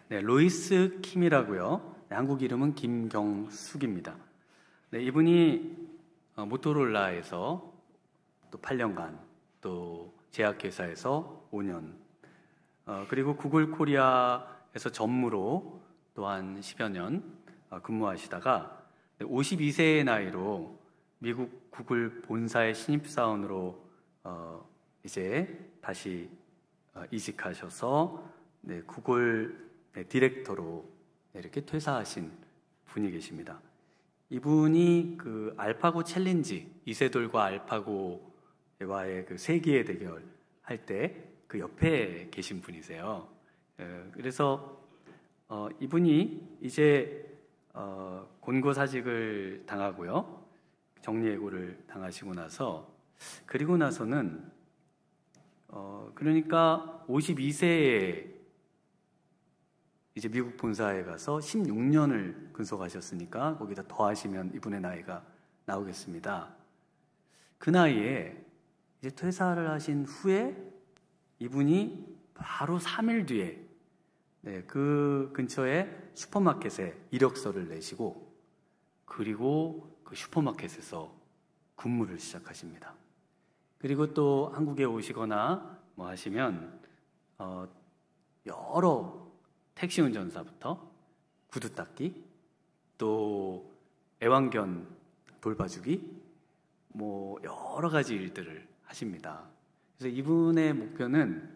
네, 로이스 킴이라고요. 네, 한국 이름은 김경숙입니다. 네, 이분이 모토로라에서 또 8년간, 또 제약회사에서 5년, 그리고 구글 코리아에서 전무로 또한 10여 년 근무하시다가 52세의 나이로 미국 구글 본사의 신입사원으로 이제 다시 이직하셔서 구글 디렉터로 이렇게 퇴사하신 분이 계십니다. 이분이 그 알파고 챌린지, 이세돌과 알파고와의 그 세기의 대결 할 때 그 옆에 계신 분이세요. 그래서 이분이 이제 곤고사직을 당하고요, 정리해고를 당하시고 나서, 그리고 나서는 그러니까 52세에 이제 미국 본사에 가서 16년을 근속하셨으니까 거기다 더하시면 이분의 나이가 나오겠습니다. 그 나이에 이제 퇴사를 하신 후에 이분이 바로 3일 뒤에 그 근처에 슈퍼마켓에 이력서를 내시고, 그리고 그 슈퍼마켓에서 근무를 시작하십니다. 그리고 또 한국에 오시거나 뭐 하시면 여러 택시 운전사부터 구두 닦기, 또 애완견 돌봐주기, 뭐 여러 가지 일들을 하십니다. 그래서 이분의 목표는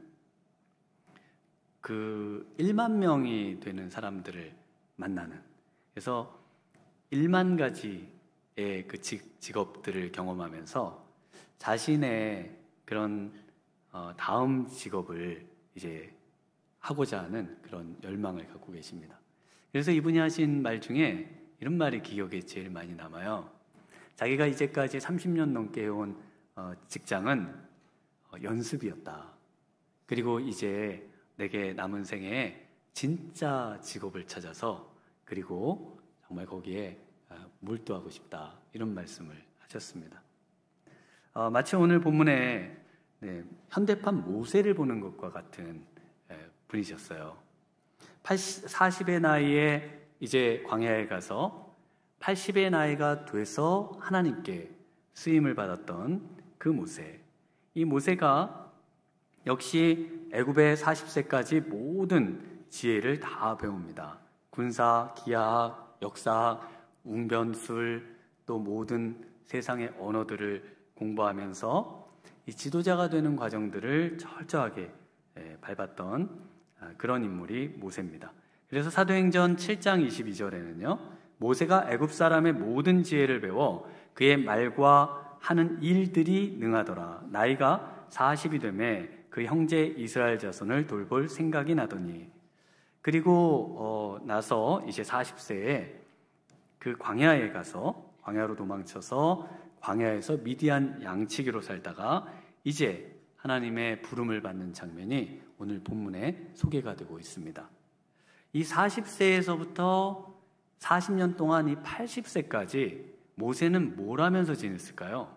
그 1만 명이 되는 사람들을 만나는, 그래서 1만 가지의 그 직업들을 경험하면서 자신의 그런 다음 직업을 이제 하고자 하는 그런 열망을 갖고 계십니다. 그래서 이분이 하신 말 중에 이런 말이 기억에 제일 많이 남아요. 자기가 이제까지 30년 넘게 해온 직장은 연습이었다. 그리고 이제 내게 남은 생에 진짜 직업을 찾아서, 그리고 정말 거기에 몰두하고 싶다, 이런 말씀을 하셨습니다. 마치 오늘 본문에 현대판 모세를 보는 것과 같은 분이셨어요. 40의 나이에 이제 광야에 가서 80의 나이가 돼서 하나님께 쓰임을 받았던 그 모세. 이 모세가 역시 애굽의 40세까지 모든 지혜를 다 배웁니다. 군사, 기하학, 역사학, 웅변술, 또 모든 세상의 언어들을 공부하면서 이 지도자가 되는 과정들을 철저하게 밟았던 그런 인물이 모세입니다. 그래서 사도행전 7장 22절에는요, 모세가 애굽 사람의 모든 지혜를 배워 그의 말과 하는 일들이 능하더라. 나이가 40이 되매 그 형제 이스라엘 자손을 돌볼 생각이 나더니. 그리고 나서 이제 40세에 그 광야에 가서, 광야로 도망쳐서 광야에서 미디안 양치기로 살다가 이제 하나님의 부름을 받는 장면이 오늘 본문에 소개가 되고 있습니다. 이 40세에서부터 40년 동안 이 80세까지 모세는 뭘 하면서 지냈을까요?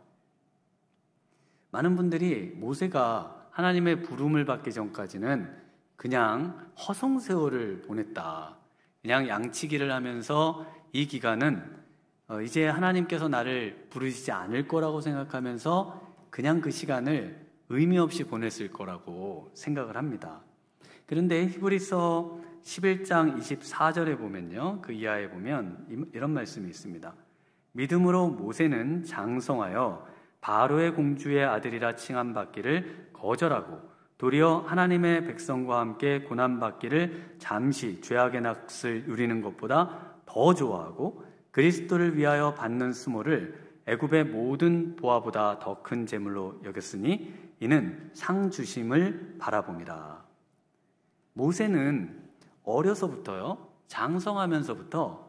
많은 분들이 모세가 하나님의 부름을 받기 전까지는 그냥 허송세월을 보냈다, 그냥 양치기를 하면서 이 기간은 이제 하나님께서 나를 부르시지 않을 거라고 생각하면서 그냥 그 시간을 의미 없이 보냈을 거라고 생각을 합니다. 그런데 히브리서 11장 24절에 보면요, 그 이하에 보면 이런 말씀이 있습니다. 믿음으로 모세는 장성하여 바로의 공주의 아들이라 칭함받기를 거절하고 도리어 하나님의 백성과 함께 고난받기를 잠시 죄악의 낯을 누리는 것보다 더 좋아하고 그리스도를 위하여 받는 수모를 애굽의 모든 보화보다 더 큰 재물로 여겼으니 이는 상 주심을 바라봅니다. 모세는 어려서부터요, 장성하면서부터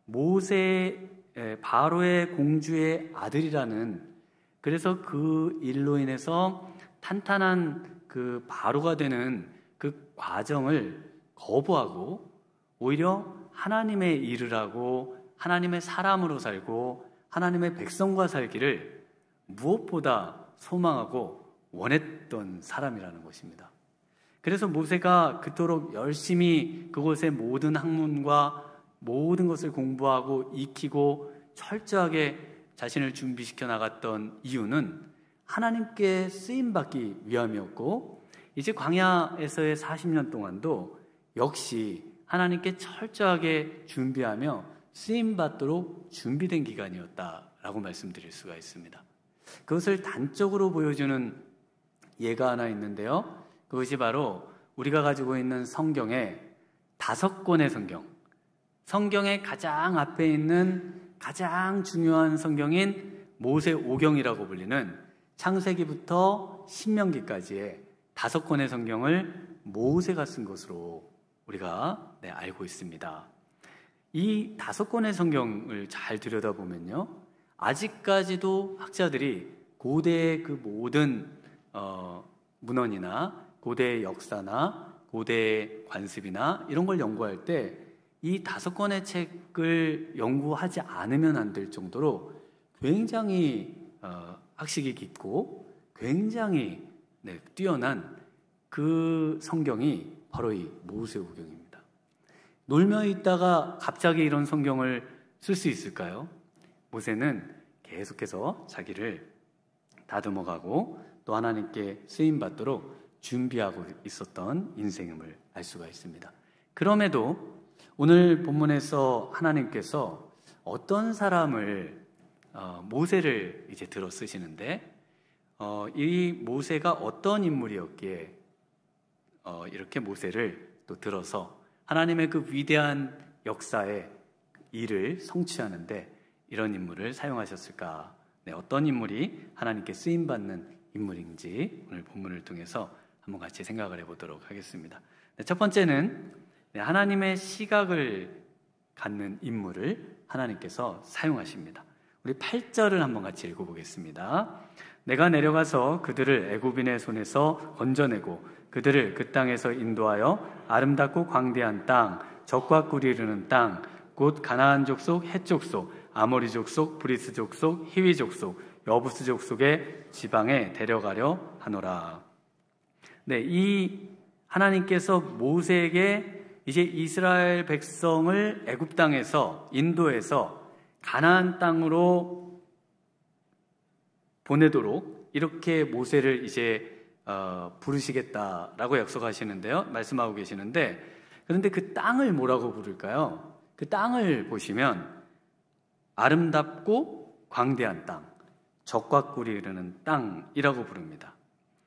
바로의 공주의 아들이라는, 그래서 그 일로 인해서 탄탄한 그 바로가 되는 그 과정을 거부하고 오히려 하나님의 일을 하고 하나님의 사람으로 살고 하나님의 백성과 살기를 무엇보다 소망하고 원했던 사람이라는 것입니다. 그래서 모세가 그토록 열심히 그곳의 모든 학문과 모든 것을 공부하고 익히고 철저하게 자신을 준비시켜 나갔던 이유는 하나님께 쓰임받기 위함이었고, 이제 광야에서의 40년 동안도 역시 하나님께 철저하게 준비하며 쓰임받도록 준비된 기간이었다라고 말씀드릴 수가 있습니다. 그것을 단적으로 보여주는 예가 하나 있는데요. 그것이 바로 우리가 가지고 있는 성경의 5권의 성경의 가장 앞에 있는 가장 중요한 성경인 모세오경이라고 불리는 창세기부터 신명기까지의 5권의 성경을 모세가 쓴 것으로 우리가 알고 있습니다. 이 5권의 성경을 잘 들여다보면요, 아직까지도 학자들이 고대의 그 모든 문헌이나 고대의 역사나 고대의 관습이나 이런 걸 연구할 때 이 5권의 책을 연구하지 않으면 안 될 정도로 굉장히 학식이 깊고 굉장히 뛰어난 그 성경이 바로 이 모세오경입니다. 놀며 있다가 갑자기 이런 성경을 쓸 수 있을까요? 모세는 계속해서 자기를 다듬어가고 또 하나님께 쓰임받도록 준비하고 있었던 인생임을 알 수가 있습니다. 그럼에도 오늘 본문에서 하나님께서 어떤 사람을 모세를 이제 들어 쓰시는데, 이 모세가 어떤 인물이었기에 이렇게 모세를 또 들어서 하나님의 그 위대한 역사의 일을 성취하는데 이런 인물을 사용하셨을까? 어떤 인물이 하나님께 쓰임받는 인물인지 오늘 본문을 통해서 한번 같이 생각을 해보도록 하겠습니다. 첫 번째는 하나님의 시각을 갖는 인물을 하나님께서 사용하십니다. 우리 8절을 한번 같이 읽어보겠습니다. 내가 내려가서 그들을 애굽인의 손에서 건져내고 그들을 그 땅에서 인도하여 아름답고 광대한 땅, 젖과 꿀이 흐르는 땅, 곧 가나안 족속, 헷 족속, 아모리 족속, 브리스 족속, 히위 족속, 여부스 족속의 지방에 데려가려 하노라. 이 하나님께서 모세에게 이제 이스라엘 백성을 애굽 땅에서 인도해서 가나안 땅으로 보내도록 이렇게 모세를 이제 부르시겠다라고 약속하시는데요, 말씀하고 계시는데, 그런데 그 땅을 뭐라고 부를까요? 그 땅을 보시면 아름답고 광대한 땅, 젖과 꿀이 흐르는 땅이라고 부릅니다.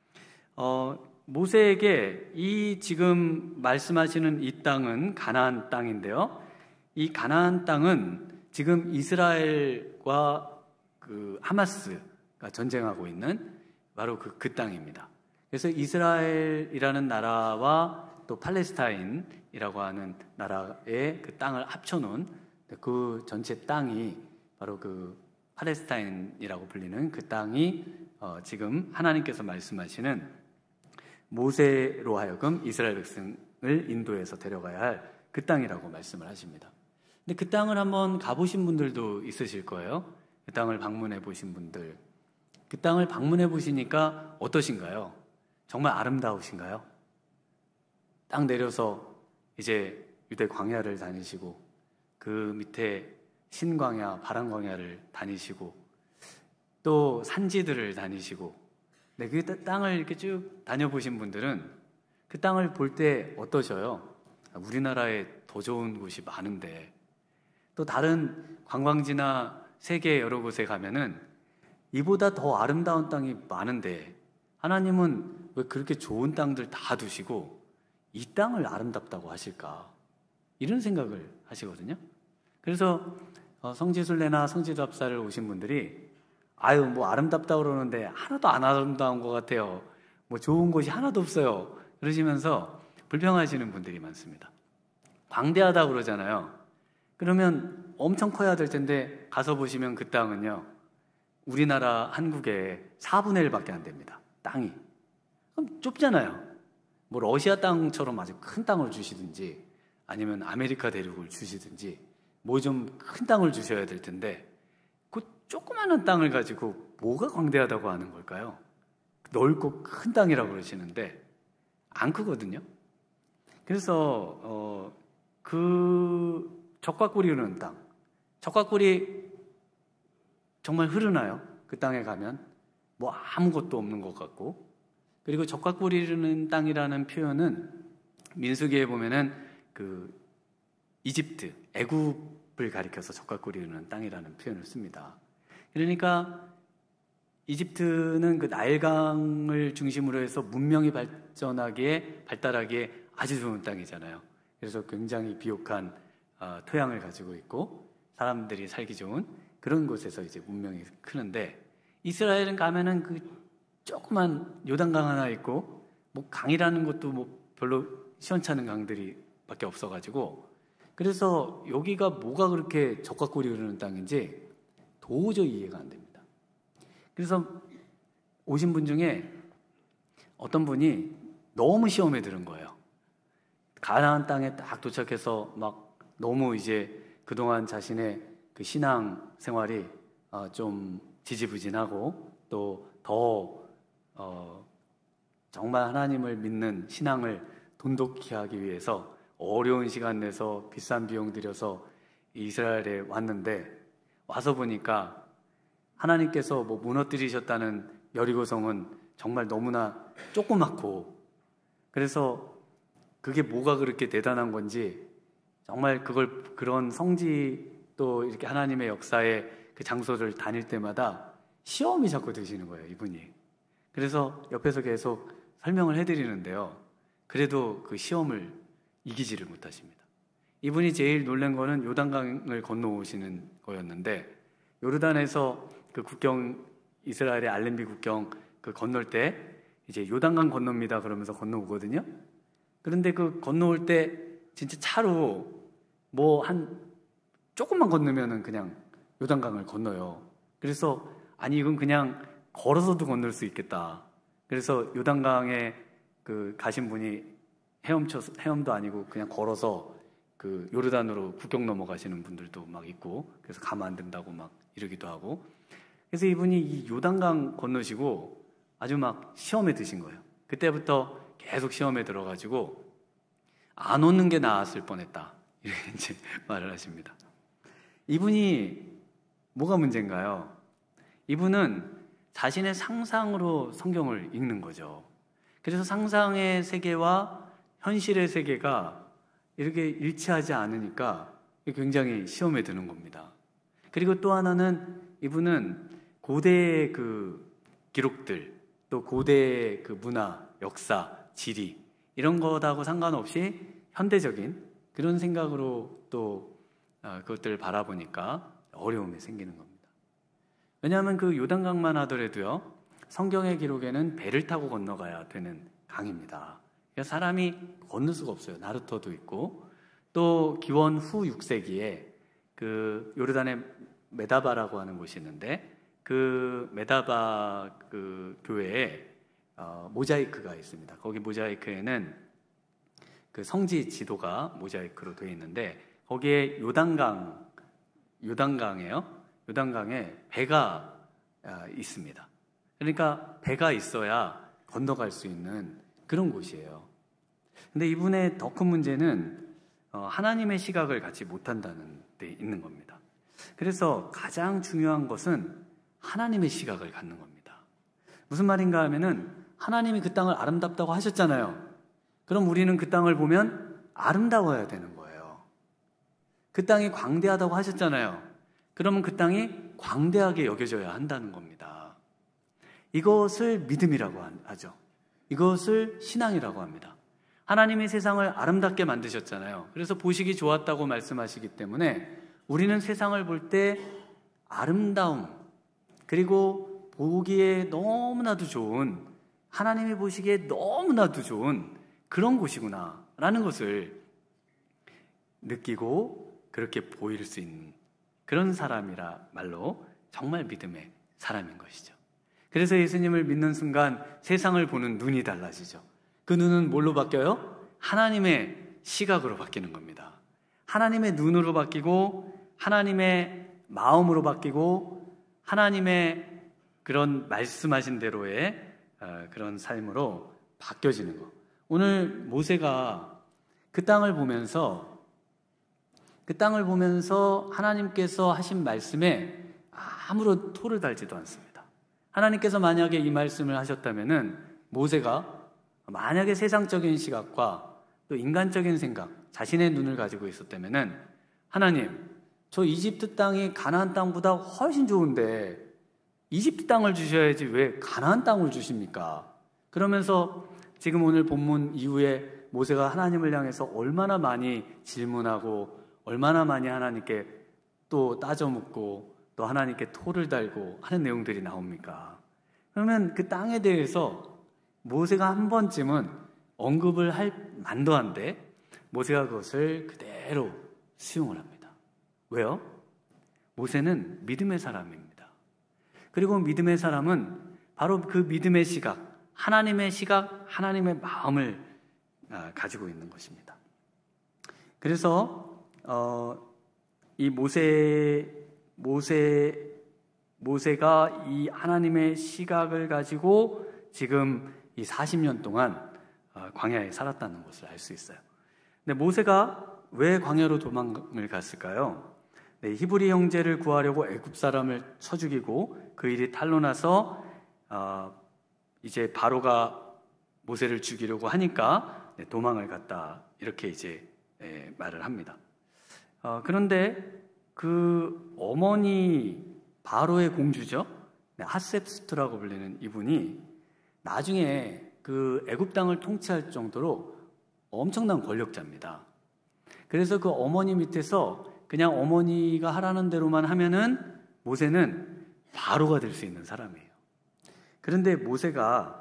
모세에게 이 지금 말씀하시는 이 땅은 가나안 땅인데요, 이 가나안 땅은 지금 이스라엘과 그 하마스가 전쟁하고 있는 바로 그 땅입니다. 그래서 이스라엘이라는 나라와 또 팔레스타인이라고 하는 나라의 그 땅을 합쳐놓은 그 전체 땅이 바로 그 팔레스타인이라고 불리는 그 땅이 지금 하나님께서 말씀하시는 모세로 하여금 이스라엘 백성을 인도해서 데려가야 할 그 땅이라고 말씀을 하십니다. 근데 그 땅을 한번 가보신 분들도 있으실 거예요. 그 땅을 방문해 보신 분들. 그 땅을 방문해 보시니까 어떠신가요? 정말 아름다우신가요? 땅 내려서 이제 유대 광야를 다니시고 그 밑에 신광야, 바람광야를 다니시고 또 산지들을 다니시고, 그 땅을 이렇게 쭉 다녀보신 분들은 그 땅을 볼 때 어떠셔요? 우리나라에 더 좋은 곳이 많은데, 또 다른 관광지나 세계 여러 곳에 가면은 이보다 더 아름다운 땅이 많은데 하나님은 왜 그렇게 좋은 땅들 다 두시고 이 땅을 아름답다고 하실까? 이런 생각을 하시거든요. 그래서 성지순례나 성지답사를 오신 분들이 뭐 아름답다고 그러는데 하나도 안 아름다운 것 같아요, 뭐 좋은 곳이 하나도 없어요, 그러시면서 불평하시는 분들이 많습니다. 광대하다고 그러잖아요. 그러면 엄청 커야 될 텐데 가서 보시면 그 땅은요, 우리나라 한국의 4분의 1밖에 안 됩니다. 땅이. 그럼 좁잖아요. 뭐 러시아 땅처럼 아주 큰 땅을 주시든지 아니면 아메리카 대륙을 주시든지 뭐 좀 큰 땅을 주셔야 될 텐데 그 조그마한 땅을 가지고 뭐가 광대하다고 하는 걸까요? 넓고 큰 땅이라고 그러시는데 안 크거든요. 그래서 그 적과 꿀이 흐르는 땅, 적과 꿀이 정말 흐르나요? 그 땅에 가면 뭐 아무것도 없는 것 같고, 그리고 적과 꿀이 흐르는 땅이라는 표현은 민수기에 보면은 그 이집트, 애굽을 가리켜서 적과 꿀이 흐르는 땅이라는 표현을 씁니다. 그러니까 이집트는 그 나일강을 중심으로 해서 문명이 발달하기에 아주 좋은 땅이잖아요. 그래서 굉장히 비옥한 토양을 가지고 있고 사람들이 살기 좋은 그런 곳에서 이제 문명이 크는데, 이스라엘은 가면은 그 조그만 요단강 하나 있고 뭐 강이라는 것도 뭐 별로 시원찮은 강들이 밖에 없어가지고, 그래서 여기가 뭐가 그렇게 적과 꿀이 흐르는 땅인지 도저히 이해가 안 됩니다. 그래서 오신 분 중에 어떤 분이 너무 시험에 들은 거예요. 가나안 땅에 딱 도착해서 막 너무 이제 그동안 자신의 그 신앙 생활이 좀 지지부진하고 또 더 정말 하나님을 믿는 신앙을 돈독히 하기 위해서 어려운 시간 내서 비싼 비용 들여서 이스라엘에 왔는데, 와서 보니까 하나님께서 뭐 무너뜨리셨다는 여리고성은 정말 너무나 조그맣고, 그래서 그게 뭐가 그렇게 대단한 건지 정말 그런 성지 또 이렇게 하나님의 역사의 그 장소를 다닐 때마다 시험이 자꾸 드시는 거예요, 이분이. 그래서 옆에서 계속 설명을 해드리는데요, 그래도 그 시험을 이기지를 못하십니다. 이분이 제일 놀란 거는 요단강을 건너오시는 거였는데, 요르단에서 그 국경, 이스라엘의 알렘비 국경 그 건널 때 이제 요단강 건넙니다 그러면서 건너오거든요. 그런데 그 건너올 때 진짜 차로 뭐 한 조금만 건너면은 그냥 요단강을 건너요. 그래서 아니 이건 그냥 걸어서도 건널 수 있겠다. 그래서 요단강에 그 가신 분이 헤엄도 아니고 그냥 걸어서 그 요르단으로 국경 넘어가시는 분들도 막 있고, 그래서 가면 안 된다고 막 이러기도 하고. 그래서 이분이 이 요단강 건너시고 아주 막 시험에 드신 거예요. 그때부터 계속 시험에 들어가지고 안 오는 게 나았을 뻔했다, 이렇게 이제 말을 하십니다. 이분이 뭐가 문제인가요? 이분은 자신의 상상으로 성경을 읽는 거죠. 그래서 상상의 세계와 현실의 세계가 이렇게 일치하지 않으니까 굉장히 시험에 드는 겁니다. 그리고 또 하나는 이분은 고대의 그 기록들, 또 고대의 그 문화, 역사, 지리 이런 거하고 상관없이 현대적인 그런 생각으로 또 그것들을 바라보니까 어려움이 생기는 겁니다. 왜냐하면 그 요단강만 하더라도요, 성경의 기록에는 배를 타고 건너가야 되는 강입니다. 그래서 사람이 건널 수가 없어요. 나루터도 있고, 또 기원 후 6세기에 그 요르단의 메다바라고 하는 곳이 있는데, 그 메다바 그 교회에 모자이크가 있습니다. 거기 모자이크에는 그 성지 지도가 모자이크로 되어 있는데, 거기에 요단강이에요. 요단강에 배가 있습니다. 그러니까 배가 있어야 건너갈 수 있는 그런 곳이에요. 근데 이분의 더 큰 문제는 하나님의 시각을 갖지 못한다는 데 있는 겁니다. 그래서 가장 중요한 것은 하나님의 시각을 갖는 겁니다. 무슨 말인가 하면은 하나님이 그 땅을 아름답다고 하셨잖아요. 그럼 우리는 그 땅을 보면 아름다워야 되는 거예요. 그 땅이 광대하다고 하셨잖아요. 그러면 그 땅이 광대하게 여겨져야 한다는 겁니다. 이것을 믿음이라고 하죠. 이것을 신앙이라고 합니다. 하나님이 세상을 아름답게 만드셨잖아요. 그래서 보시기 좋았다고 말씀하시기 때문에 우리는 세상을 볼 때 아름다움, 그리고 보기에 너무나도 좋은, 하나님이 보시기에 너무나도 좋은 그런 곳이구나 라는 것을 느끼고 그렇게 보일 수 있는 그런 사람이라 말로 정말 믿음의 사람인 것이죠. 그래서 예수님을 믿는 순간 세상을 보는 눈이 달라지죠. 그 눈은 뭘로 바뀌어요? 하나님의 시각으로 바뀌는 겁니다. 하나님의 눈으로 바뀌고, 하나님의 마음으로 바뀌고, 하나님의 그런 말씀하신 대로의 그런 삶으로 바뀌어지는 것. 오늘 모세가 그 땅을 보면서 하나님께서 하신 말씀에 아무런 토를 달지도 않습니다. 하나님께서 만약에 이 말씀을 하셨다면은 모세가 만약에 세상적인 시각과 또 인간적인 생각, 자신의 눈을 가지고 있었다면은 하나님, 저 이집트 땅이 가나안 땅보다 훨씬 좋은데 이집트 땅을 주셔야지 왜 가나안 땅을 주십니까? 그러면서 지금 오늘 본문 이후에 모세가 하나님을 향해서 얼마나 많이 질문하고 얼마나 많이 하나님께 또 따져 묻고 또 하나님께 토를 달고 하는 내용들이 나옵니까? 그러면 그 땅에 대해서 모세가 한 번쯤은 언급을 할 만도 한데 모세가 그것을 그대로 수용을 합니다. 왜요? 모세는 믿음의 사람입니다. 그리고 믿음의 사람은 바로 그 믿음의 시각, 하나님의 마음을 가지고 있는 것입니다. 그래서 이 모세가 이 하나님의 시각을 가지고 지금 이 40년 동안 광야에 살았다는 것을 알 수 있어요. 근데 모세가 왜 광야로 도망을 갔을까요? 네, 히브리 형제를 구하려고 애굽 사람을 쳐 죽이고 그 일이 탄로나서 이제 바로가 모세를 죽이려고 하니까 도망을 갔다, 이렇게 이제 말을 합니다. 그런데 그 어머니 바로의 공주죠, 핫셉스트라고 불리는 이분이 나중에 그 애굽 땅을 통치할 정도로 엄청난 권력자입니다. 그래서 그 어머니 밑에서 그냥 어머니가 하라는 대로만 하면은 모세는 바로가 될 수 있는 사람이에요. 그런데 모세가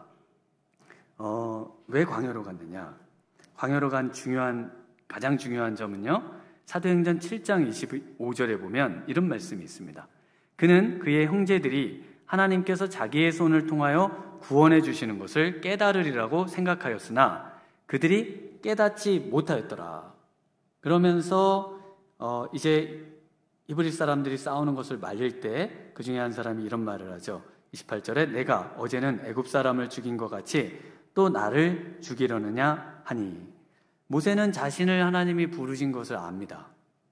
왜 광야로 갔느냐? 광야로 간 가장 중요한 점은요, 사도행전 7장 25절에 보면 이런 말씀이 있습니다. 그는 그의 형제들이 하나님께서 자기의 손을 통하여 구원해 주시는 것을 깨달으리라고 생각하였으나 그들이 깨닫지 못하였더라. 그러면서 이제 히브리 사람들이 싸우는 것을 말릴 때 그 중에 한 사람이 이런 말을 하죠. 28절에 내가 어제는 애굽 사람을 죽인 것 같이 또 나를 죽이려느냐 하니, 모세는 자신을 하나님이 부르신 것을 압니다.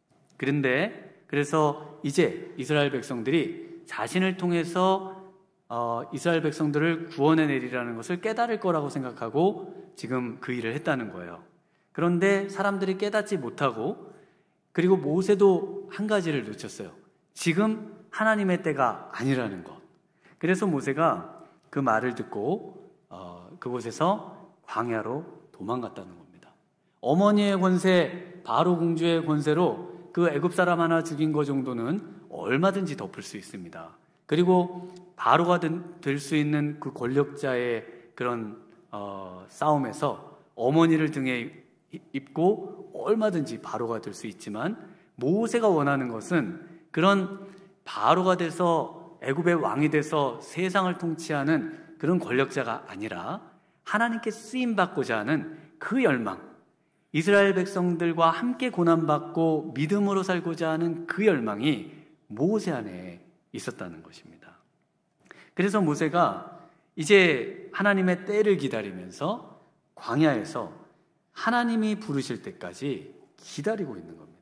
그래서 이제 이스라엘 백성들이 자신을 통해서 이스라엘 백성들을 구원해 내리라는 것을 깨달을 거라고 생각하고 지금 그 일을 했다는 거예요. 그런데 사람들이 깨닫지 못하고, 그리고 모세도 한 가지를 놓쳤어요. 지금 하나님의 때가 아니라는 것. 그래서 모세가 그 말을 듣고 그곳에서 광야로 도망갔다는 겁니다. 어머니의 권세, 바로 공주의 권세로 그 애굽 사람 하나 죽인 것 정도는 얼마든지 덮을 수 있습니다. 그리고 바로가 될 수 있는 그 권력자의 그런 싸움에서 어머니를 등에 입고 얼마든지 바로가 될 수 있지만, 모세가 원하는 것은 그런 바로가 돼서 애굽의 왕이 돼서 세상을 통치하는 그런 권력자가 아니라 하나님께 쓰임받고자 하는 그 열망, 이스라엘 백성들과 함께 고난받고 믿음으로 살고자 하는 그 열망이 모세 안에 있었다는 것입니다. 그래서 모세가 이제 하나님의 때를 기다리면서 광야에서 하나님이 부르실 때까지 기다리고 있는 겁니다.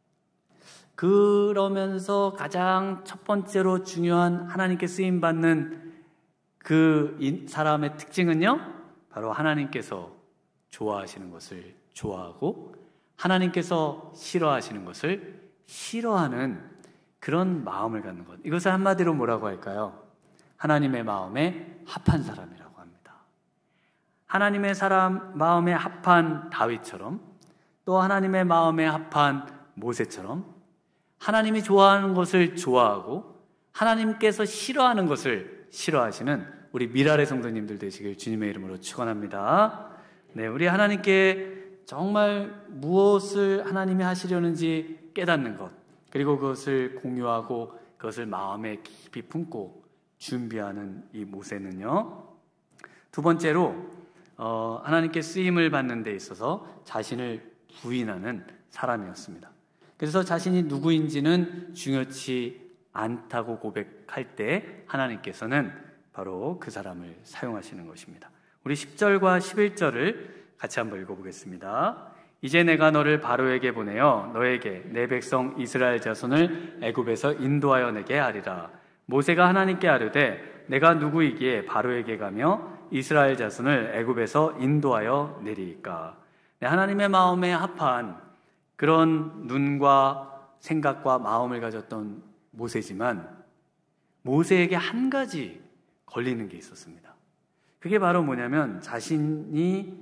그러면서 가장 첫 번째로 중요한 하나님께 쓰임받는 그 사람의 특징은요, 바로 하나님께서 좋아하시는 것을 좋아하고 하나님께서 싫어하시는 것을 싫어하는 그런 마음을 갖는 것. 이것을 한마디로 뭐라고 할까요? 하나님의 마음에 합한 사람이라고 합니다. 하나님의 마음에 합한 다윗처럼, 또 하나님의 마음에 합한 모세처럼 하나님이 좋아하는 것을 좋아하고 하나님께서 싫어하는 것을 싫어하시는 우리 미랄의 성도님들 되시길 주님의 이름으로 축원합니다. 네, 우리 하나님께 정말 무엇을 하나님이 하시려는지 깨닫는 것, 그리고 그것을 공유하고 그것을 마음에 깊이 품고 준비하는 이 모세는요, 두 번째로 하나님께 쓰임을 받는 데 있어서 자신을 부인하는 사람이었습니다. 그래서 자신이 누구인지는 중요치 않다고 고백할 때 하나님께서는 바로 그 사람을 사용하시는 것입니다. 우리 10절과 11절을 같이 한번 읽어보겠습니다. 이제 내가 너를 바로에게 보내어 너에게 내 백성 이스라엘 자손을 애굽에서 인도하여 내게 하리라. 모세가 하나님께 아뢰되 내가 누구이기에 바로에게 가며 이스라엘 자손을 애굽에서 인도하여 내리이까. 하나님의 마음에 합한 그런 눈과 생각과 마음을 가졌던 모세지만 모세에게 한 가지 걸리는 게 있었습니다. 그게 바로 뭐냐면 자신이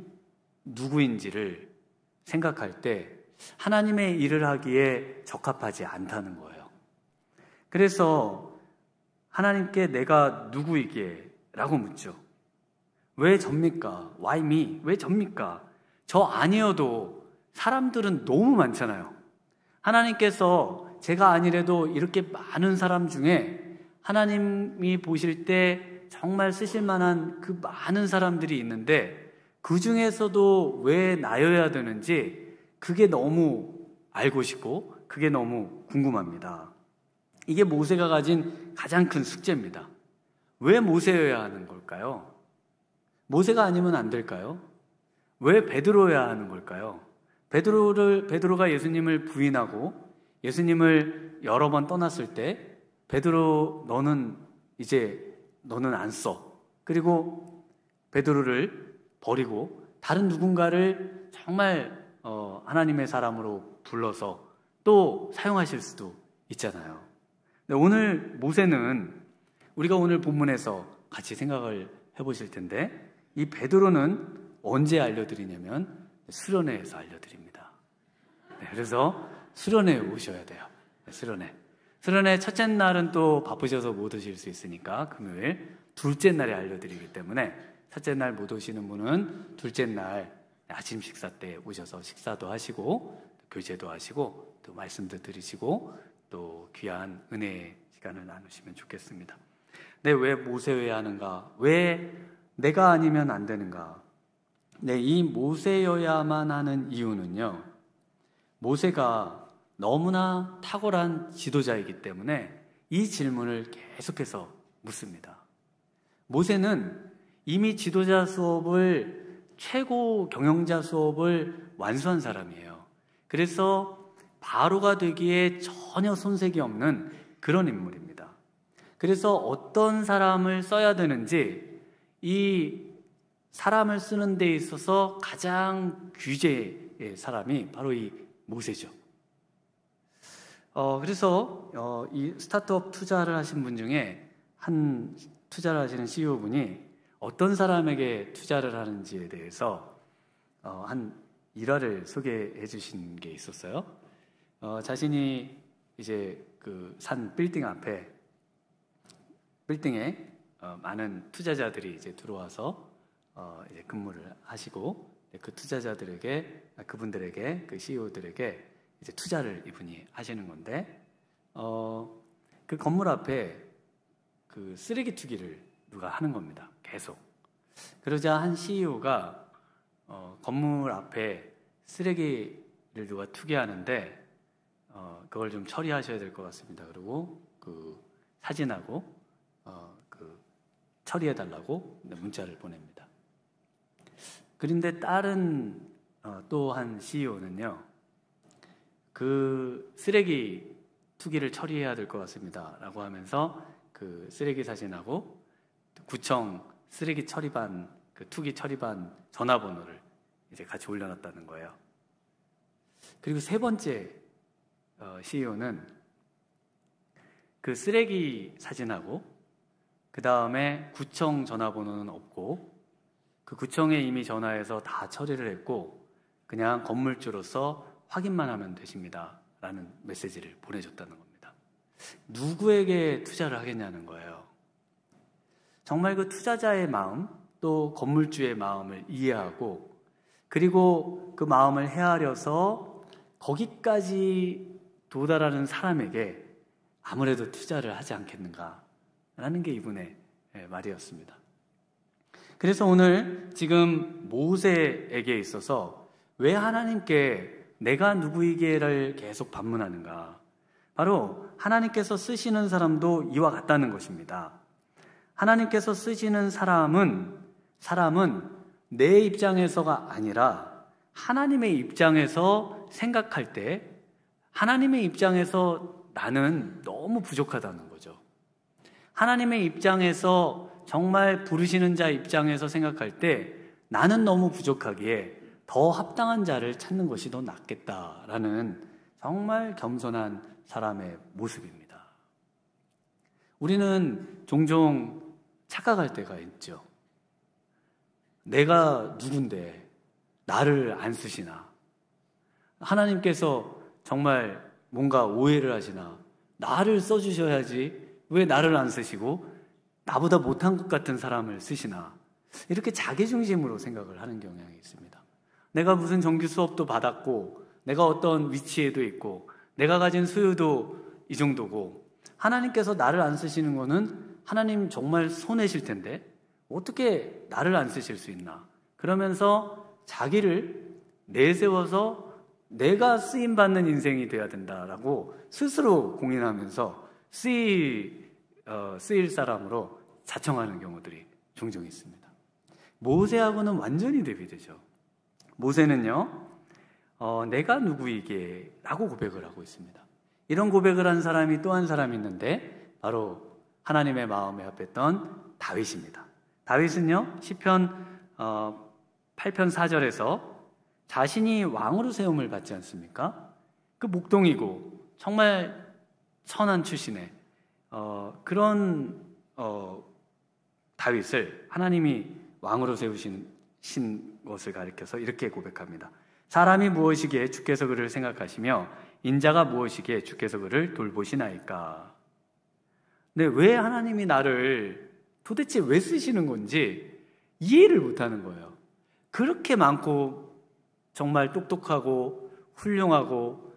누구인지를 생각할 때 하나님의 일을 하기에 적합하지 않다는 거예요. 그래서 하나님께 내가 누구이기에? 라고 묻죠. 왜 접니까? Why me? 왜 접니까? 저 아니어도 사람들은 너무 많잖아요. 하나님께서 제가 아니래도 이렇게 많은 사람 중에 하나님이 보실 때 정말 쓰실 만한 그 많은 사람들이 있는데 그 중에서도 왜 나여야 되는지 그게 너무 알고 싶고 그게 너무 궁금합니다. 이게 모세가 가진 가장 큰 숙제입니다. 왜 모세여야 하는 걸까요? 모세가 아니면 안 될까요? 왜 베드로여야 하는 걸까요? 베드로가 예수님을 부인하고 예수님을 여러 번 떠났을 때 베드로 너는 안 써. 그리고 베드로를 버리고 다른 누군가를 정말 하나님의 사람으로 불러서 또 사용하실 수도 있잖아요. 오늘 모세는 우리가 오늘 본문에서 같이 생각을 해보실 텐데 이 베드로는 언제 알려드리냐면 수련회에서 알려드립니다. 그래서 수련회에 오셔야 돼요. 수련회 첫째 날은 또 바쁘셔서 못 오실 수 있으니까 금요일, 둘째 날에 알려드리기 때문에 첫째 날 못 오시는 분은 둘째 날 아침 식사 때 오셔서 식사도 하시고 교제도 하시고 또 말씀도 들으시고 또 귀한 은혜의 시간을 나누시면 좋겠습니다. 왜 모세여야 하는가? 왜 내가 아니면 안 되는가? 이 모세여야만 하는 이유는요, 모세가 너무나 탁월한 지도자이기 때문에 이 질문을 계속해서 묻습니다. 모세는 이미 지도자 수업을, 최고 경영자 수업을 완수한 사람이에요. 그래서 바로가 되기에 전혀 손색이 없는 그런 인물입니다. 그래서 어떤 사람을 써야 되는지 이 사람을 쓰는 데 있어서 가장 귀재의 사람이 바로 이 모세죠. 그래서 이 스타트업 투자를 하신 분 중에 한 투자를 하시는 CEO분이 어떤 사람에게 투자를 하는지에 대해서 한 일화를 소개해 주신 게 있었어요. 자신이 이제 그 산 빌딩에 많은 투자자들이 이제 들어와서 이제 근무를 하시고 그 그분들에게 그 CEO들에게 이제 투자를 이분이 하시는 건데 그 건물 앞에 그 쓰레기 투기를 누가 하는 겁니다. 계속. 그러자 한 CEO가 건물 앞에 쓰레기를 누가 투기하는데 그걸 좀 처리하셔야 될 것 같습니다. 그리고 그 사진하고 그 처리해달라고 문자를 보냅니다. 그런데 다른 또 한 CEO는요, 그 쓰레기 투기를 처리해야 될 것 같습니다 라고 하면서 그 쓰레기 사진하고 구청 쓰레기 처리반, 그 투기 처리반 전화번호를 이제 같이 올려놨다는 거예요. 그리고 세 번째 CEO는 그 쓰레기 사진하고 그 다음에 구청 전화번호는 없고 그 구청에 이미 전화해서 다 처리를 했고 그냥 건물주로서 확인만 하면 되십니다 라는 메시지를 보내줬다는 겁니다. 누구에게 투자를 하겠냐는 거예요. 정말 그 투자자의 마음, 또 건물주의 마음을 이해하고 그리고 그 마음을 헤아려서 거기까지 도달하는 사람에게 아무래도 투자를 하지 않겠는가라는 게 이분의 말이었습니다. 그래서 오늘 지금 모세에게 있어서 왜 하나님께 내가 누구이게를 계속 반문하는가? 바로 하나님께서 쓰시는 사람도 이와 같다는 것입니다. 하나님께서 쓰시는 사람은 내 입장에서가 아니라 하나님의 입장에서 생각할 때 하나님의 입장에서 나는 너무 부족하다는 거죠. 하나님의 입장에서 정말 부르시는 자 입장에서 생각할 때 나는 너무 부족하기에 더 합당한 자를 찾는 것이 더 낫겠다라는 정말 겸손한 사람의 모습입니다. 우리는 종종 착각할 때가 있죠. 내가 누군데 나를 안 쓰시나? 하나님께서 정말 뭔가 오해를 하시나? 나를 써주셔야지 왜 나를 안 쓰시고 나보다 못한 것 같은 사람을 쓰시나? 이렇게 자기중심으로 생각을 하는 경향이 있습니다. 내가 무슨 정규 수업도 받았고 내가 어떤 위치에도 있고 내가 가진 소유도 이 정도고 하나님께서 나를 안 쓰시는 거는 하나님 정말 손해실 텐데 어떻게 나를 안 쓰실 수 있나? 그러면서 자기를 내세워서 내가 쓰임받는 인생이 돼야 된다라고 스스로 공인하면서 쓰일 사람으로 자청하는 경우들이 종종 있습니다. 모세하고는 완전히 대비되죠. 모세는요, 내가 누구이게? 라고 고백을 하고 있습니다. 이런 고백을 한 사람이 또 한 사람이 있는데 바로 하나님의 마음에 합했던 다윗입니다. 다윗은요, 시편 8편 4절에서 자신이 왕으로 세움을 받지 않습니까? 그 목동이고 정말 천한 출신의 그런 다윗을 하나님이 왕으로 세우신 것을 가리켜서 이렇게 고백합니다. 사람이 무엇이기에 주께서 그를 생각하시며 인자가 무엇이기에 주께서 그를 돌보시나이까. 근데 왜 하나님이 나를 도대체 왜 쓰시는 건지 이해를 못하는 거예요. 그렇게 많고 정말 똑똑하고 훌륭하고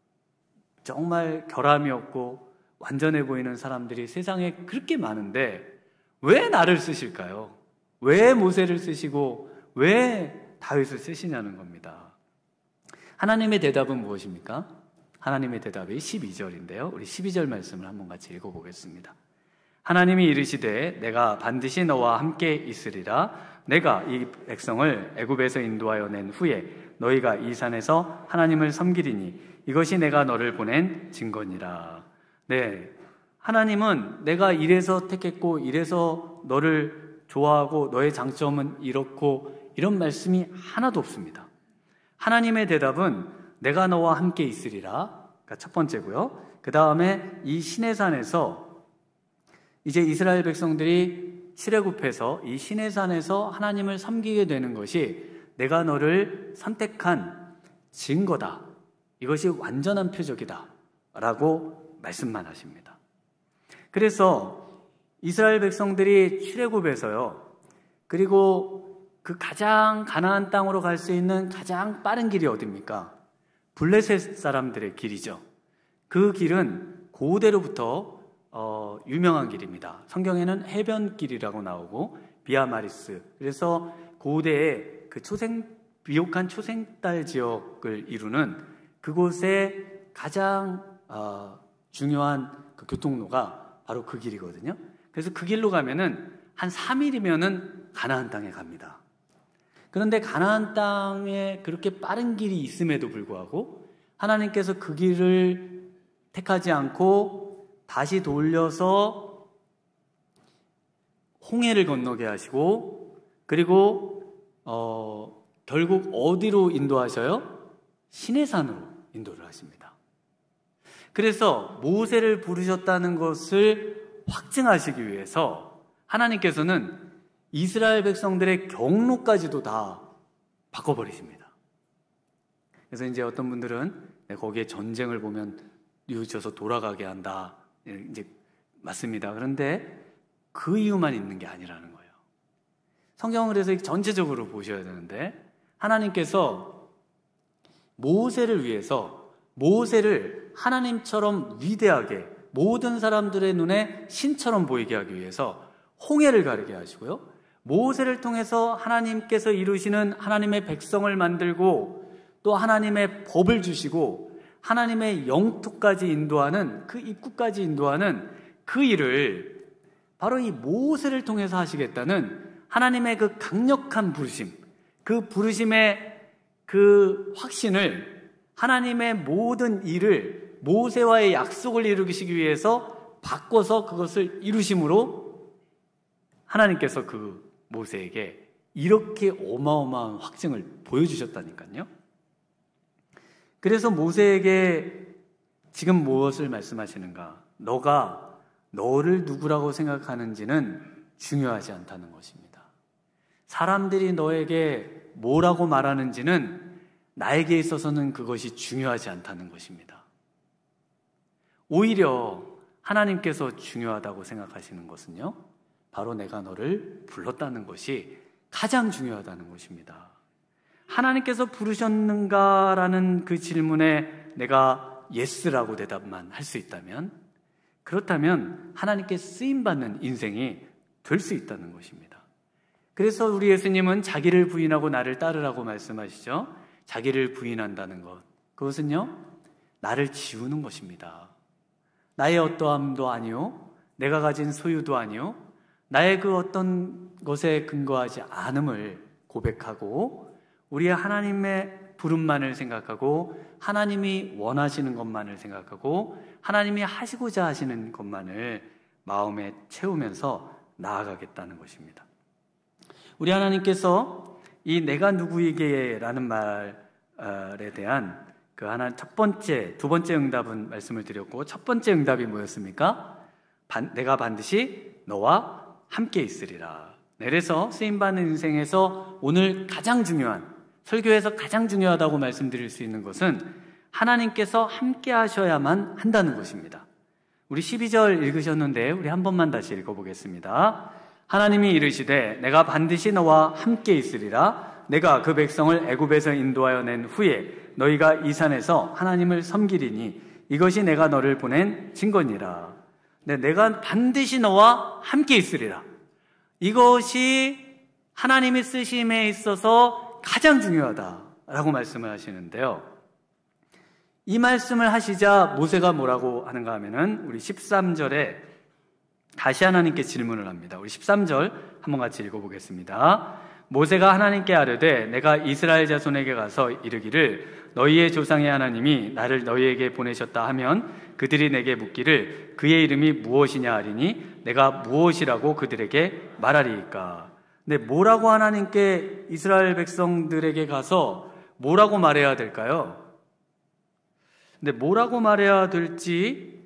정말 결함이 없고 완전해 보이는 사람들이 세상에 그렇게 많은데 왜 나를 쓰실까요? 왜 모세를 쓰시고 왜 다윗을 쓰시냐는 겁니다. 하나님의 대답은 무엇입니까? 하나님의 대답이 12절인데요. 우리 12절 말씀을 한번 같이 읽어보겠습니다. 하나님이 이르시되 내가 반드시 너와 함께 있으리라. 내가 이 백성을 애굽에서 인도하여 낸 후에 너희가 이 산에서 하나님을 섬기리니 이것이 내가 너를 보낸 증거니라. 네, 하나님은 내가 이래서 택했고 이래서 너를 좋아하고 너의 장점은 이렇고 이런 말씀이 하나도 없습니다. 하나님의 대답은 내가 너와 함께 있으리라. 그러니까 첫 번째고요. 그 다음에 이 시내산에서 이제 이스라엘 백성들이 출애굽해서 이 시내산에서 하나님을 섬기게 되는 것이 내가 너를 선택한 증거다. 이것이 완전한 표적이다. 라고 말씀만 하십니다. 그래서 이스라엘 백성들이 출애굽해서요. 그리고 그 가장 가나안 땅으로 갈 수 있는 가장 빠른 길이 어디입니까? 블레셋 사람들의 길이죠. 그 길은 고대로부터 유명한 길입니다. 성경에는 해변길이라고 나오고 비아마리스. 그래서 고대의 그 비옥한 초생딸 지역을 이루는 그곳의 가장 중요한 그 교통로가 바로 그 길이거든요. 그래서 그 길로 가면은 한 3일이면은 가나안 땅에 갑니다. 그런데 가나안 땅에 그렇게 빠른 길이 있음에도 불구하고 하나님께서 그 길을 택하지 않고 다시 돌려서 홍해를 건너게 하시고 그리고 결국 어디로 인도하셔요? 시내산으로 인도를 하십니다. 그래서 모세를 부르셨다는 것을 확증하시기 위해서 하나님께서는 이스라엘 백성들의 경로까지도 다 바꿔버리십니다. 그래서 이제 어떤 분들은 거기에 전쟁을 보면 뉘우쳐서 돌아가게 한다. 이제 맞습니다. 그런데 그 이유만 있는 게 아니라는 거예요. 성경을 그래서 전체적으로 보셔야 되는데 하나님께서 모세를 위해서 모세를 하나님처럼 위대하게 모든 사람들의 눈에 신처럼 보이게 하기 위해서 홍해를 가르게 하시고요. 모세를 통해서 하나님께서 이루시는 하나님의 백성을 만들고 또 하나님의 법을 주시고 하나님의 영토까지 인도하는 그 입구까지 인도하는 그 일을 바로 이 모세를 통해서 하시겠다는 하나님의 그 강력한 부르심, 그 부르심의 그 확신을, 하나님의 모든 일을 모세와의 약속을 이루시기 위해서 바꿔서 그것을 이루심으로 하나님께서 그 모세에게 이렇게 어마어마한 확증을 보여주셨다니까요. 그래서 모세에게 지금 무엇을 말씀하시는가? 너가 너를 누구라고 생각하는지는 중요하지 않다는 것입니다. 사람들이 너에게 뭐라고 말하는지는 나에게 있어서는 그것이 중요하지 않다는 것입니다. 오히려 하나님께서 중요하다고 생각하시는 것은요, 바로 내가 너를 불렀다는 것이 가장 중요하다는 것입니다. 하나님께서 부르셨는가라는 그 질문에 내가 예스라고 대답만 할 수 있다면, 그렇다면 하나님께 쓰임받는 인생이 될 수 있다는 것입니다. 그래서 우리 예수님은 자기를 부인하고 나를 따르라고 말씀하시죠. 자기를 부인한다는 것, 그것은요, 나를 지우는 것입니다. 나의 어떠함도 아니요, 내가 가진 소유도 아니요, 나의 그 어떤 것에 근거하지 않음을 고백하고 우리의 하나님의 부름만을 생각하고 하나님이 원하시는 것만을 생각하고 하나님이 하시고자 하시는 것만을 마음에 채우면서 나아가겠다는 것입니다. 우리 하나님께서 이 내가 누구이게 라는 말에 대한 그 하나 두 번째 응답은 말씀을 드렸고, 첫 번째 응답이 뭐였습니까? 내가 반드시 너와 함께 있으리라. 그래서 쓰임받는 인생에서 오늘 가장 중요한, 설교에서 가장 중요하다고 말씀드릴 수 있는 것은 하나님께서 함께 하셔야만 한다는 것입니다. 우리 12절 읽으셨는데 우리 한 번만 다시 읽어보겠습니다. 하나님이 이르시되 내가 반드시 너와 함께 있으리라. 내가 그 백성을 애굽에서 인도하여 낸 후에 너희가 이 산에서 하나님을 섬기리니 이것이 내가 너를 보낸 증거니라. 네, 내가 반드시 너와 함께 있으리라. 이것이 하나님의 쓰심에 있어서 가장 중요하다라고 말씀을 하시는데요. 이 말씀을 하시자 모세가 뭐라고 하는가 하면은 우리 13절에 다시 하나님께 질문을 합니다. 우리 13절 한번 같이 읽어보겠습니다. 모세가 하나님께 아뢰되 내가 이스라엘 자손에게 가서 이르기를 너희의 조상의 하나님이 나를 너희에게 보내셨다 하면 그들이 내게 묻기를 그의 이름이 무엇이냐 하리니 내가 무엇이라고 그들에게 말하리이까. 근데 뭐라고 하나님께 이스라엘 백성들에게 가서 뭐라고 말해야 될까요? 근데 뭐라고 말해야 될지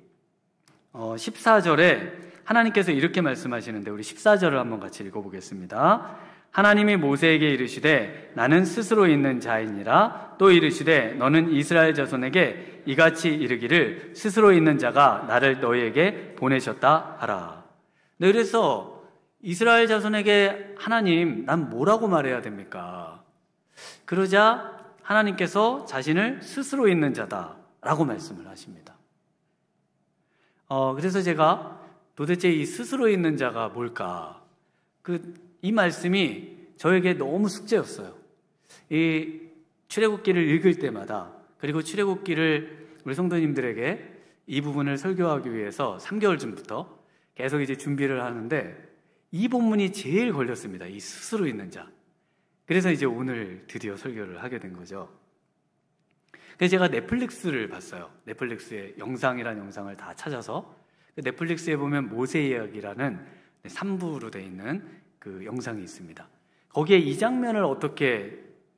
14절에 하나님께서 이렇게 말씀하시는데 우리 14절을 한번 같이 읽어보겠습니다. 하나님이 모세에게 이르시되 나는 스스로 있는 자이니라. 또 이르시되 너는 이스라엘 자손에게 이같이 이르기를 스스로 있는 자가 나를 너희에게 보내셨다 하라. 네, 그래서 이스라엘 자손에게 하나님, 난 뭐라고 말해야 됩니까? 그러자 하나님께서 자신을 스스로 있는 자다라고 말씀을 하십니다. 그래서 제가 도대체 이 스스로 있는 자가 뭘까? 이 말씀이 저에게 너무 숙제였어요. 이 출애굽기를 읽을 때마다, 그리고 출애굽기를 우리 성도님들에게 이 부분을 설교하기 위해서 3개월 전부터 계속 이제 준비를 하는데 이 본문이 제일 걸렸습니다. 이 스스로 있는 자. 그래서 이제 오늘 드디어 설교를 하게 된 거죠. 그래서 제가 넷플릭스를 봤어요. 넷플릭스의 영상이라는 영상을 다 찾아서 넷플릭스에 보면 모세 이야기라는 3부로 되어 있는 그 영상이 있습니다. 거기에 이 장면을 어떻게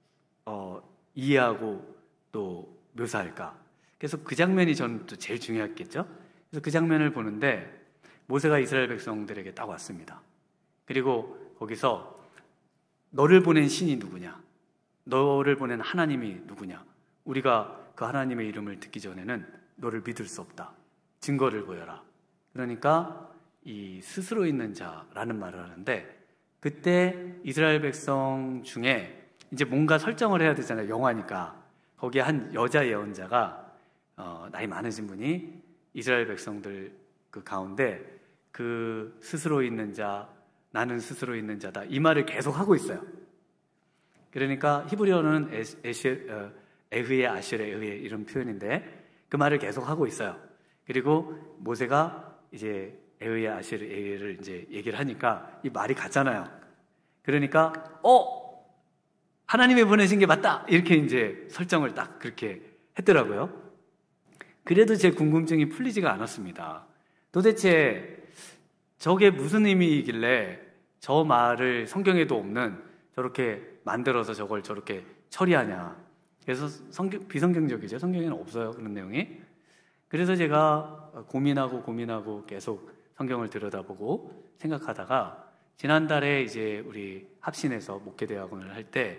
이해하고 또 묘사할까? 그래서 그 장면이 저는 또 제일 중요했겠죠. 그래서 그 장면을 보는데 모세가 이스라엘 백성들에게 딱 왔습니다. 그리고 거기서 너를 보낸 신이 누구냐? 너를 보낸 하나님이 누구냐? 우리가 그 하나님의 이름을 듣기 전에는 너를 믿을 수 없다. 증거를 보여라. 그러니까 이 스스로 있는 자라는 말을 하는데 그때 이스라엘 백성 중에 이제 뭔가 설정을 해야 되잖아요. 영화니까. 거기에 한 여자 예언자가 나이 많으신 분이 이스라엘 백성들 그 가운데 그 스스로 있는 자, 나는 스스로 있는 자다. 이 말을 계속 하고 있어요. 그러니까 히브리어는 에흐에 아실에 에흐에 이런 표현인데 그 말을 계속 하고 있어요. 그리고 모세가 이제 에흐에 아실에 에흐를 이제 얘기를 하니까 이 말이 같잖아요. 그러니까 하나님이 보내신 게 맞다! 이렇게 이제 설정을 딱 그렇게 했더라고요. 그래도 제 궁금증이 풀리지가 않았습니다. 도대체 저게 무슨 의미이길래 저 말을 성경에도 없는 저렇게 만들어서 저걸 저렇게 처리하냐. 그래서 비성경적이죠. 성경에는 없어요, 그런 내용이. 그래서 제가 고민하고 계속 성경을 들여다보고 생각하다가 지난달에 이제 우리 합신에서 목회대학원을 할 때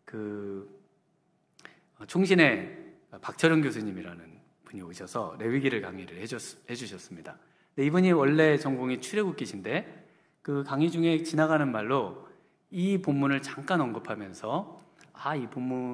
총신의 박철영 교수님이라는 분이 오셔서 레위기를 강의를 해주셨습니다. 근데 이분이 원래 전공이 출애굽기신데 그 강의 중에 지나가는 말로 이 본문을 잠깐 언급하면서 이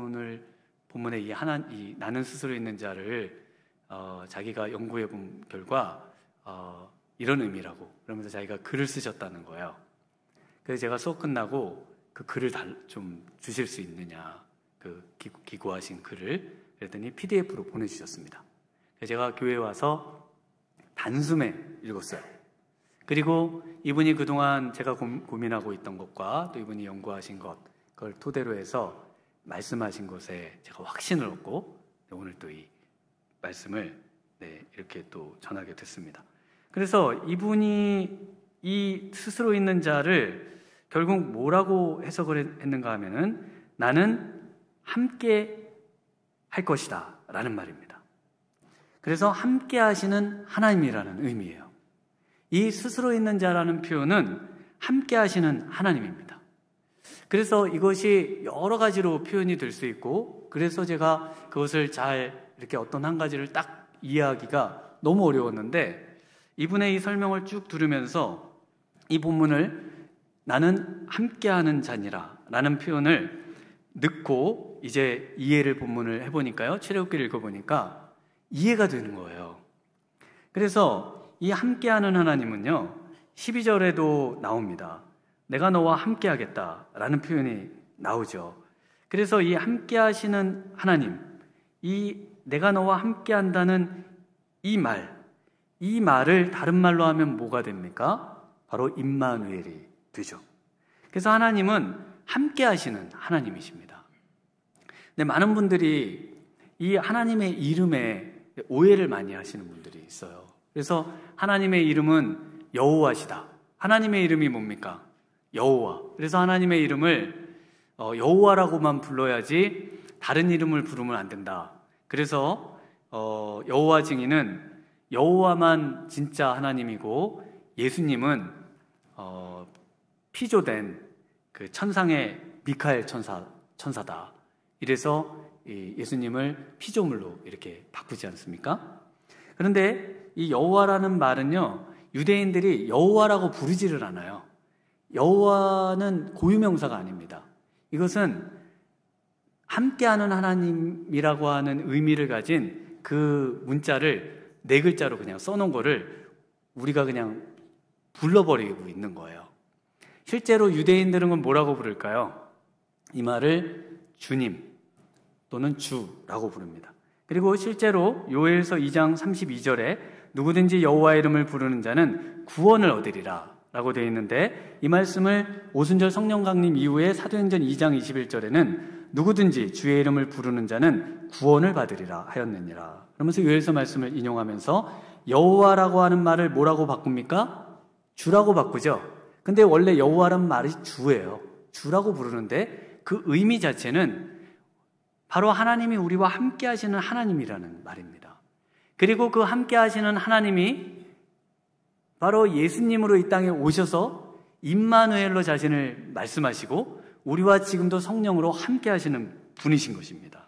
본문에 이 나는 스스로 있는 자를 자기가 연구해 본 결과 이런 의미라고 그러면서 자기가 글을 쓰셨다는 거예요. 그래서 제가 수업 끝나고 그 글을 좀 주실 수 있느냐, 그 기고하신 글을. 그랬더니 PDF로 보내주셨습니다. 그래서 제가 교회에 와서 단숨에 읽었어요. 그리고 이분이 그동안 제가 고민하고 있던 것과 또 이분이 연구하신 것, 그걸 토대로 해서 말씀하신 것에 제가 확신을 얻고 오늘 또 이 말씀을 이렇게 또 전하게 됐습니다. 그래서 이분이 이 스스로 있는 자를 결국 뭐라고 해석을 했는가 하면은 나는 함께 할 것이다 라는 말입니다. 그래서 함께 하시는 하나님이라는 의미예요. 이 스스로 있는 자라는 표현은 함께 하시는 하나님입니다. 그래서 이것이 여러 가지로 표현이 될 수 있고, 그래서 제가 그것을 잘 이렇게 어떤 한 가지를 딱 이해하기가 너무 어려웠는데, 이분의 이 설명을 쭉 들으면서 이 본문을 나는 함께하는 자니라 라는 표현을 넣고 이제 이해를 본문을 해보니까요, 출애굽기를 읽어보니까 이해가 되는 거예요. 그래서 이 함께하는 하나님은요 12절에도 나옵니다. 내가 너와 함께하겠다 라는 표현이 나오죠. 그래서 이 함께하시는 하나님, 이 내가 너와 함께한다는 이 말을 다른 말로 하면 뭐가 됩니까? 바로 임마누엘이 되죠. 그래서 하나님은 함께하시는 하나님이십니다. 근데 많은 분들이 이 하나님의 이름에 오해를 많이 하시는 분들이 있어요. 그래서 하나님의 이름은 여호와시다. 하나님의 이름이 뭡니까? 여호와. 그래서 하나님의 이름을 여호와라고만 불러야지 다른 이름을 부르면 안 된다. 그래서 여호와 증인은 여호와만 진짜 하나님이고 예수님은 피조된 그 천상의 미카엘 천사다. 이래서 예수님을 피조물로 이렇게 바꾸지 않습니까? 그런데 이 여호와라는 말은요, 유대인들이 여호와라고 부르지를 않아요. 여호와는 고유명사가 아닙니다. 이것은 함께하는 하나님이라고 하는 의미를 가진 그 문자를 4글자로 그냥 써놓은 거를 우리가 그냥 불러버리고 있는 거예요. 실제로 유대인들은 뭐라고 부를까요? 이 말을 주님 또는 주라고 부릅니다. 그리고 실제로 요엘서 2장 32절에 누구든지 여호와의 이름을 부르는 자는 구원을 얻으리라 라고 되어 있는데, 이 말씀을 오순절 성령 강림 이후에 사도행전 2장 21절에는 누구든지 주의 이름을 부르는 자는 구원을 받으리라 하였느니라. 그러면서 요엘서 말씀을 인용하면서 여호와라고 하는 말을 뭐라고 바꿉니까? 주라고 바꾸죠. 근데 원래 여호와라는 말이 주예요. 주라고 부르는데 그 의미 자체는 바로 하나님이 우리와 함께 하시는 하나님이라는 말입니다. 그리고 그 함께 하시는 하나님이 바로 예수님으로 이 땅에 오셔서 임마누엘로 자신을 말씀하시고 우리와 지금도 성령으로 함께 하시는 분이신 것입니다.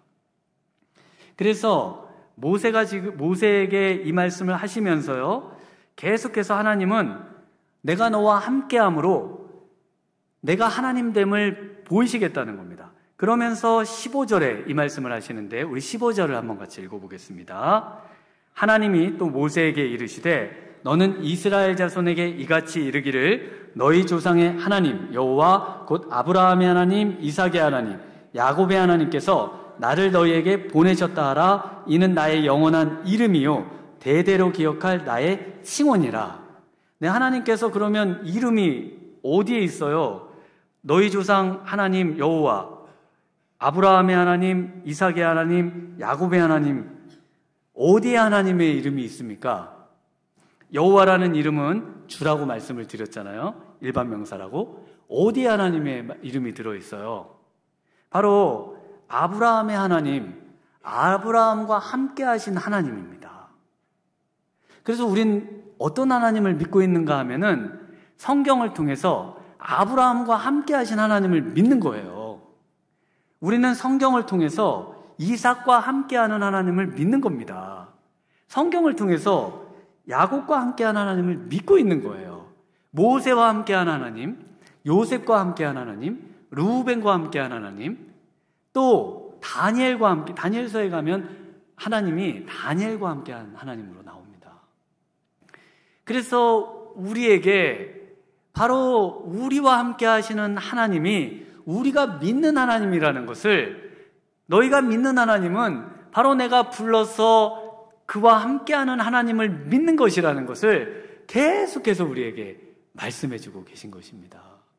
그래서 모세에게 이 말씀을 하시면서요, 계속해서 하나님은 내가 너와 함께함으로 내가 하나님됨을 보이시겠다는 겁니다. 그러면서 15절에 이 말씀을 하시는데, 우리 15절을 한번 같이 읽어보겠습니다. 하나님이 또 모세에게 이르시되 너는 이스라엘 자손에게 이같이 이르기를 너희 조상의 하나님 여호와 곧 아브라함의 하나님, 이삭의 하나님, 야곱의 하나님께서 나를 너희에게 보내셨다 하라. 이는 나의 영원한 이름이요 대대로 기억할 나의 칭원이라. 네, 하나님께서 그러면 이름이 어디에 있어요? 너희 조상 하나님 여호와, 아브라함의 하나님, 이삭의 하나님, 야곱의 하나님, 어디에 하나님의 이름이 있습니까? 여호와라는 이름은 주라고 말씀을 드렸잖아요. 일반 명사라고. 어디에 하나님의 이름이 들어있어요? 바로 아브라함의 하나님, 아브라함과 함께 하신 하나님입니다. 그래서 우린 어떤 하나님을 믿고 있는가 하면은 성경을 통해서 아브라함과 함께 하신 하나님을 믿는 거예요. 우리는 성경을 통해서 이삭과 함께하는 하나님을 믿는 겁니다. 성경을 통해서 야곱과 함께한 하나님을 믿고 있는 거예요. 모세와 함께한 하나님, 요셉과 함께한 하나님, 르우벤과 함께한 하나님, 또 다니엘과 함께, 다니엘서에 가면 하나님이 다니엘과 함께한 하나님으로 나옵니다. 그래서 우리에게 바로 우리와 함께 하시는 하나님이 우리가 믿는 하나님이라는 것을, 너희가 믿는 하나님은 바로 내가 불러서 그와 함께하는 하나님을 믿는 것이라는 것을 계속해서 우리에게 말씀해주고 계신 것입니다.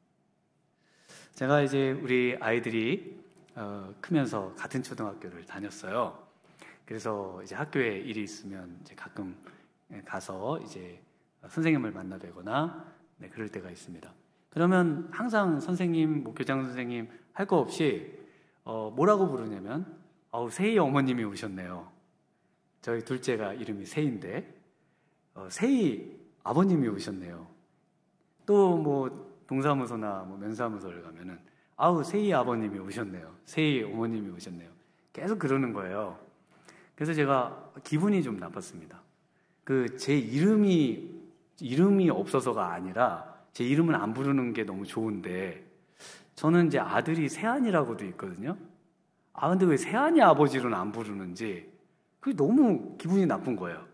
제가 이제 우리 아이들이 크면서 같은 초등학교를 다녔어요. 그래서 이제 학교에 일이 있으면 이제 가끔 가서 이제 선생님을 만나 뵈거나 그럴 때가 있습니다. 그러면 항상 선생님, 뭐 교장 선생님 할 거 없이 뭐라고 부르냐면 세희 어머님이 오셨네요. 저희 둘째가 이름이 세희인데 세희 아버님이 오셨네요. 또 뭐 동사무소나 뭐 면사무소를 가면은 세희 아버님이 오셨네요. 세희 어머님이 오셨네요. 계속 그러는 거예요. 그래서 제가 기분이 좀 나빴습니다. 제 이름이 없어서가 아니라 제 이름은 안 부르는 게 너무 좋은데, 저는 이제 아들이 세한이라고도 있거든요. 근데 왜 세한이 아버지로는 안 부르는지 그게 너무 기분이 나쁜 거예요.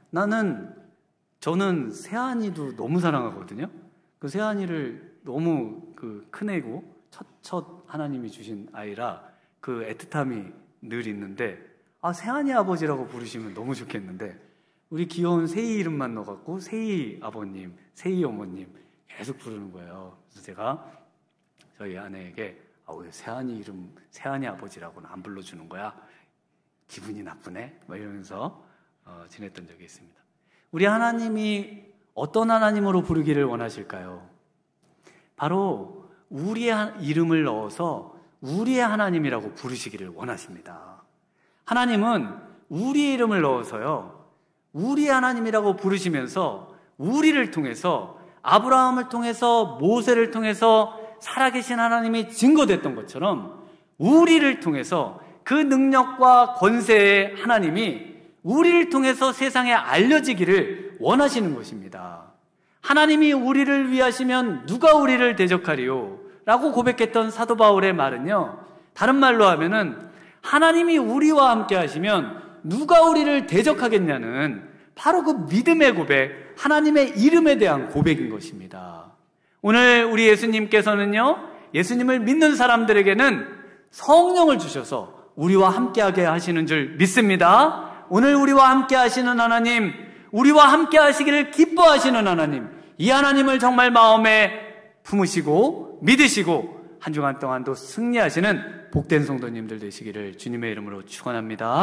저는 세한이도 너무 사랑하거든요. 그 세한이를 너무 큰 애고 첫 하나님이 주신 아이라 그 애틋함이 늘 있는데, 세한이 아버지라고 부르시면 너무 좋겠는데 우리 귀여운 세희 이름만 넣어갖고 세희 아버님, 세희 어머님 계속 부르는 거예요. 그래서 제가 저희 아내에게 왜 세한이 이름, 세한이 아버지라고는 안 불러주는 거야? 기분이 나쁘네? 이러면서 지냈던 적이 있습니다. 우리 하나님이 어떤 하나님으로 부르기를 원하실까요? 바로 우리의 이름을 넣어서 우리의 하나님이라고 부르시기를 원하십니다. 하나님은 우리의 이름을 넣어서요, 우리의 하나님이라고 부르시면서 우리를 통해서, 아브라함을 통해서, 모세를 통해서 살아계신 하나님이 증거됐던 것처럼 우리를 통해서 그 능력과 권세의 하나님이 우리를 통해서 세상에 알려지기를 원하시는 것입니다. 하나님이 우리를 위하시면 누가 우리를 대적하리요? 라고 고백했던 사도 바울의 말은요, 다른 말로 하면은 하나님이 우리와 함께 하시면 누가 우리를 대적하겠냐는 바로 그 믿음의 고백, 하나님의 이름에 대한 고백인 것입니다. 오늘 우리 예수님께서는요, 예수님을 믿는 사람들에게는 성령을 주셔서 우리와 함께하게 하시는 줄 믿습니다. 오늘 우리와 함께 하시는 하나님, 우리와 함께 하시기를 기뻐하시는 하나님, 이 하나님을 정말 마음에 품으시고 믿으시고 한 주간 동안도 승리하시는 복된 성도님들 되시기를 주님의 이름으로 축원합니다.